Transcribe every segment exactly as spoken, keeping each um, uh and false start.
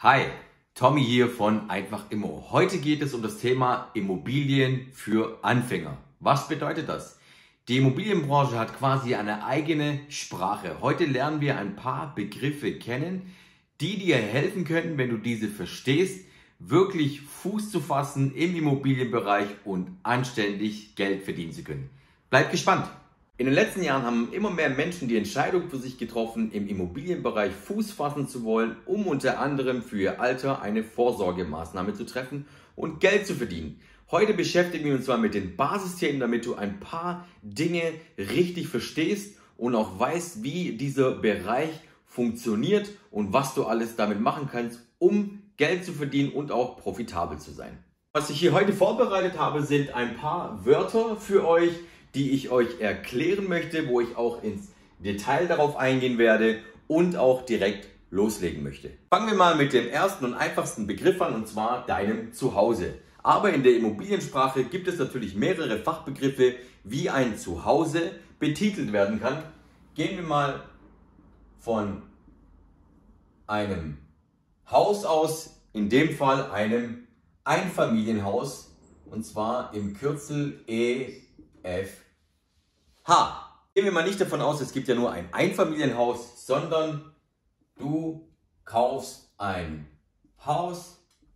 Hi, Tommy hier von Einfach Immo. Heute geht es um das Thema Immobilien für Anfänger. Was bedeutet das? Die Immobilienbranche hat quasi eine eigene Sprache. Heute lernen wir ein paar Begriffe kennen, die dir helfen können, wenn du diese verstehst, wirklich Fuß zu fassen im Immobilienbereich und anständig Geld verdienen zu können. Bleib gespannt! In den letzten Jahren haben immer mehr Menschen die Entscheidung für sich getroffen, im Immobilienbereich Fuß fassen zu wollen, um unter anderem für ihr Alter eine Vorsorgemaßnahme zu treffen und Geld zu verdienen. Heute beschäftigen wir uns zwar mit den Basisthemen, damit du ein paar Dinge richtig verstehst und auch weißt, wie dieser Bereich funktioniert und was du alles damit machen kannst, um Geld zu verdienen und auch profitabel zu sein. Was ich hier heute vorbereitet habe, sind ein paar Wörter für euch, die ich euch erklären möchte, wo ich auch ins Detail darauf eingehen werde und auch direkt loslegen möchte. Fangen wir mal mit dem ersten und einfachsten Begriff an, und zwar deinem Zuhause. Aber in der Immobiliensprache gibt es natürlich mehrere Fachbegriffe, wie ein Zuhause betitelt werden kann. Gehen wir mal von einem Haus aus, in dem Fall einem Einfamilienhaus, und zwar im Kürzel E F H. Gehen wir mal nicht davon aus, es gibt ja nur ein Einfamilienhaus, sondern du kaufst ein Haus,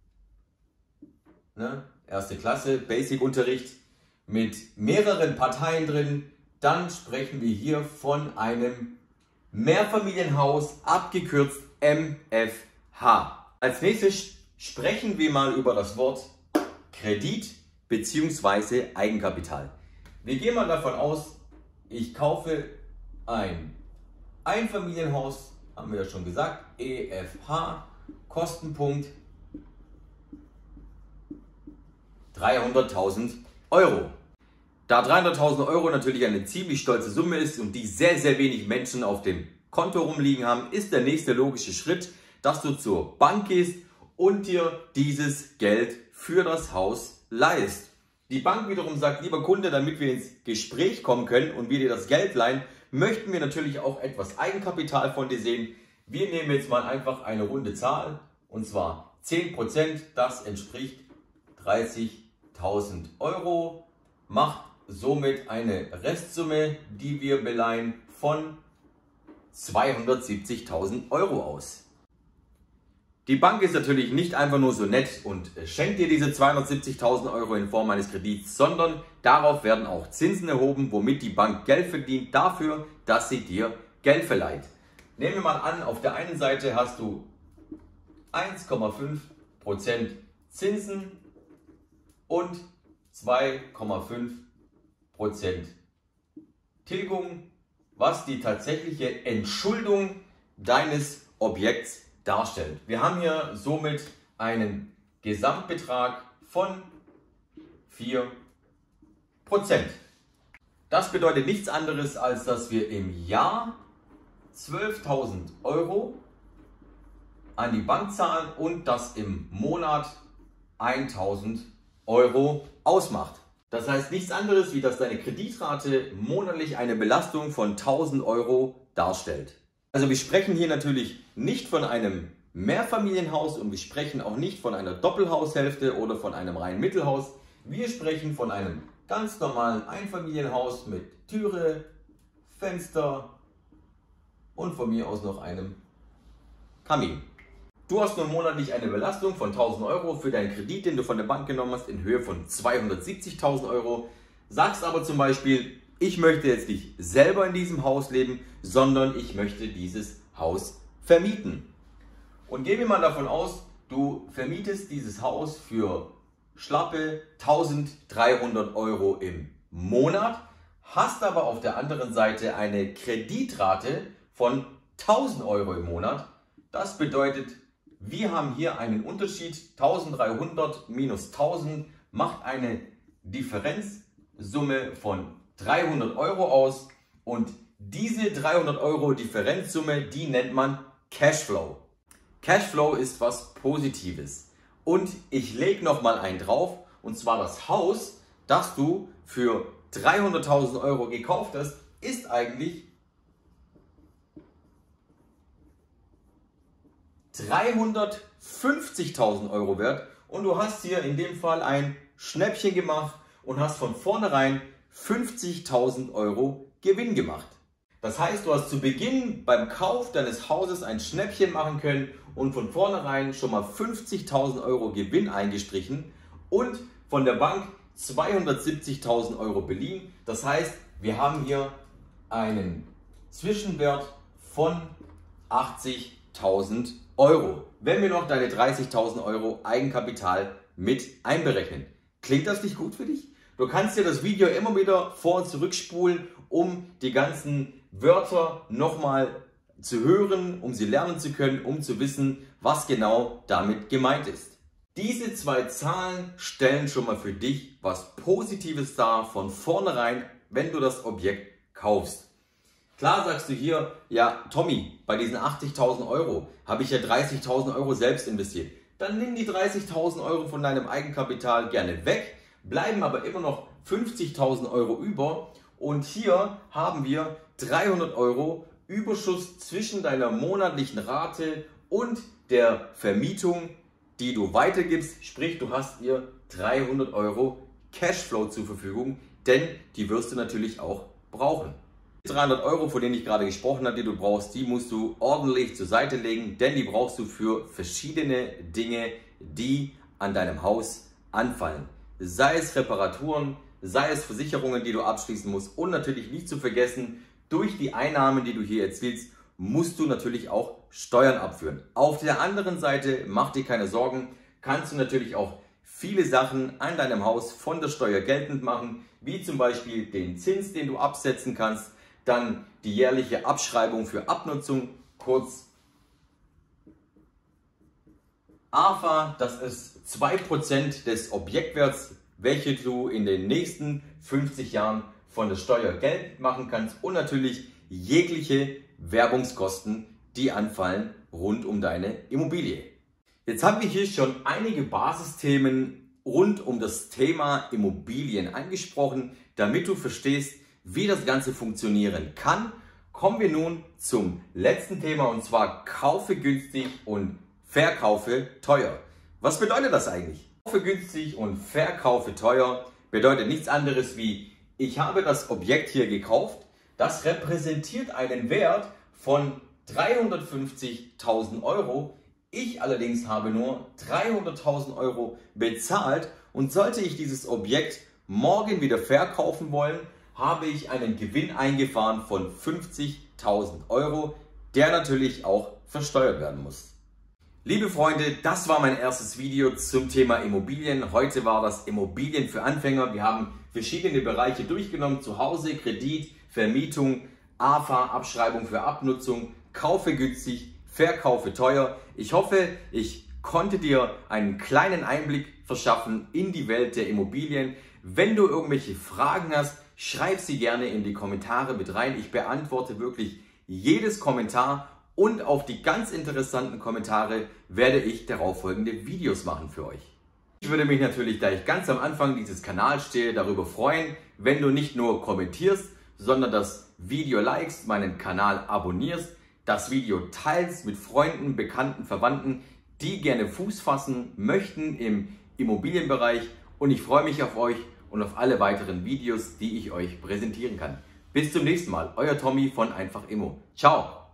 ne, erste Klasse, Basic-Unterricht, mit mehreren Parteien drin, dann sprechen wir hier von einem Mehrfamilienhaus, abgekürzt M F H. Als nächstes sprechen wir mal über das Wort Kredit bzw. Eigenkapital. Wir gehen mal davon aus, ich kaufe ein Einfamilienhaus, haben wir ja schon gesagt, E F H, Kostenpunkt dreihunderttausend Euro. Da dreihunderttausend Euro natürlich eine ziemlich stolze Summe ist und die sehr, sehr wenig Menschen auf dem Konto rumliegen haben, ist der nächste logische Schritt, dass du zur Bank gehst und dir dieses Geld für das Haus leihst. Die Bank wiederum sagt, lieber Kunde, damit wir ins Gespräch kommen können und wir dir das Geld leihen, möchten wir natürlich auch etwas Eigenkapital von dir sehen. Wir nehmen jetzt mal einfach eine runde Zahl, und zwar zehn Prozent, das entspricht dreißigtausend Euro, macht somit eine Restsumme, die wir beleihen, von zweihundertsiebzigtausend Euro aus. Die Bank ist natürlich nicht einfach nur so nett und schenkt dir diese zweihundertsiebzigtausend Euro in Form eines Kredits, sondern darauf werden auch Zinsen erhoben, womit die Bank Geld verdient dafür, dass sie dir Geld verleiht. Nehmen wir mal an, auf der einen Seite hast du eins Komma fünf Prozent Zinsen und zwei Komma fünf Prozent Tilgung, was die tatsächliche Entschuldung deines Objekts darstellt. Wir haben hier somit einen Gesamtbetrag von vier Prozent. Das bedeutet nichts anderes, als dass wir im Jahr zwölftausend Euro an die Bank zahlen und das im Monat eintausend Euro ausmacht. Das heißt nichts anderes, wie dass deine Kreditrate monatlich eine Belastung von tausend Euro darstellt. Also wir sprechen hier natürlich nicht von einem Mehrfamilienhaus und wir sprechen auch nicht von einer Doppelhaushälfte oder von einem reinen Mittelhaus. Wir sprechen von einem ganz normalen Einfamilienhaus mit Türe, Fenster und von mir aus noch einem Kamin. Du hast nun monatlich eine Belastung von tausend Euro für deinen Kredit, den du von der Bank genommen hast, in Höhe von zweihundertsiebzigtausend Euro. Sagst aber zum Beispiel, ich möchte jetzt nicht selber in diesem Haus leben, sondern ich möchte dieses Haus vermieten. Und gehen wir mal davon aus, du vermietest dieses Haus für schlappe tausenddreihundert Euro im Monat, hast aber auf der anderen Seite eine Kreditrate von tausend Euro im Monat. Das bedeutet, wir haben hier einen Unterschied, eintausenddreihundert minus tausend macht eine Differenzsumme von dreihundert Euro aus, und diese dreihundert Euro Differenzsumme, die nennt man Cashflow. Cashflow ist was Positives und ich lege nochmal einen drauf, und zwar das Haus, das du für dreihunderttausend Euro gekauft hast, ist eigentlich dreihundertfünfzigtausend Euro wert und du hast hier in dem Fall ein Schnäppchen gemacht und hast von vornherein fünfzigtausend Euro Gewinn gemacht. Das heißt, du hast zu Beginn beim Kauf deines Hauses ein Schnäppchen machen können und von vornherein schon mal fünfzigtausend Euro Gewinn eingestrichen und von der Bank zweihundertsiebzigtausend Euro beliehen. Das heißt, wir haben hier einen Zwischenwert von achtzigtausend Euro, wenn wir noch deine dreißigtausend Euro Eigenkapital mit einberechnen. Klingt das nicht gut für dich? Du kannst dir das Video immer wieder vor- und zurückspulen, um die ganzen Wörter nochmal zu hören, um sie lernen zu können, um zu wissen, was genau damit gemeint ist. Diese zwei Zahlen stellen schon mal für dich was Positives dar von vornherein, wenn du das Objekt kaufst. Klar sagst du hier, ja Tommy, bei diesen achtzigtausend Euro habe ich ja dreißigtausend Euro selbst investiert. Dann nimm die dreißigtausend Euro von deinem Eigenkapital gerne weg, bleiben aber immer noch fünfzigtausend Euro über und hier haben wir dreihundert Euro Überschuss zwischen deiner monatlichen Rate und der Vermietung, die du weitergibst, sprich du hast hier dreihundert Euro Cashflow zur Verfügung, denn die wirst du natürlich auch brauchen. Die dreihundert Euro, von denen ich gerade gesprochen habe, die du brauchst, die musst du ordentlich zur Seite legen, denn die brauchst du für verschiedene Dinge, die an deinem Haus anfallen. Sei es Reparaturen, sei es Versicherungen, die du abschließen musst und natürlich nicht zu vergessen, durch die Einnahmen, die du hier erzielst, musst du natürlich auch Steuern abführen. Auf der anderen Seite, mach dir keine Sorgen, kannst du natürlich auch viele Sachen an deinem Haus von der Steuer geltend machen, wie zum Beispiel den Zins, den du absetzen kannst, dann die jährliche Abschreibung für Abnutzung, kurz A F A, das ist zwei Prozent des Objektwerts, welche du in den nächsten fünfzig Jahren von der Steuer geltend machen kannst und natürlich jegliche Werbungskosten, die anfallen rund um deine Immobilie. Jetzt haben wir hier schon einige Basisthemen rund um das Thema Immobilien angesprochen, damit du verstehst, wie das Ganze funktionieren kann. Kommen wir nun zum letzten Thema und zwar kaufe günstig und verkaufe teuer. Was bedeutet das eigentlich? Kaufe günstig und verkaufe teuer bedeutet nichts anderes wie, ich habe das Objekt hier gekauft, das repräsentiert einen Wert von dreihundertfünfzigtausend Euro. Ich allerdings habe nur dreihunderttausend Euro bezahlt und sollte ich dieses Objekt morgen wieder verkaufen wollen, habe ich einen Gewinn eingefahren von fünfzigtausend Euro, der natürlich auch versteuert werden muss. Liebe Freunde, das war mein erstes Video zum Thema Immobilien. Heute war das Immobilien für Anfänger. Wir haben verschiedene Bereiche durchgenommen: Zuhause, Kredit, Vermietung, A F A, Abschreibung für Abnutzung, kaufe günstig, verkaufe teuer. Ich hoffe, ich konnte dir einen kleinen Einblick verschaffen in die Welt der Immobilien. Wenn du irgendwelche Fragen hast, schreib sie gerne in die Kommentare mit rein. Ich beantworte wirklich jedes Kommentar und auf die ganz interessanten Kommentare werde ich darauffolgende Videos machen für euch. Ich würde mich natürlich, da ich ganz am Anfang dieses Kanals stehe, darüber freuen, wenn du nicht nur kommentierst, sondern das Video likest, meinen Kanal abonnierst, das Video teilst mit Freunden, Bekannten, Verwandten, die gerne Fuß fassen möchten im Immobilienbereich, und ich freue mich auf euch und auf alle weiteren Videos, die ich euch präsentieren kann. Bis zum nächsten Mal, euer Tommy von Einfach Immo. Ciao!